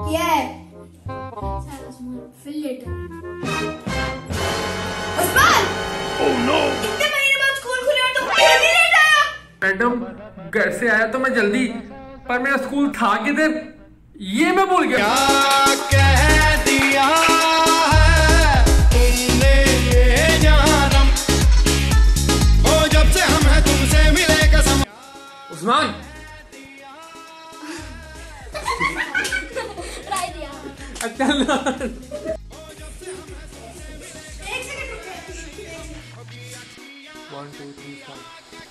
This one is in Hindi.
Yeah. Fill later. Usman! Oh no! इतने महीने बाद स्कूल खुले और तुम फिर भी लेट आया? मैडम, घर से आया तो मैं जल्दी, पर मेरा स्कूल था किधर ये मैं भूल गया। क्या कह दिया है तुमने ये जानम, ओ जब से हम हैं तुमसे मिले कसम। उस्मान! अच्छा ना। 1 सेकंड रुक। 1 2 3 4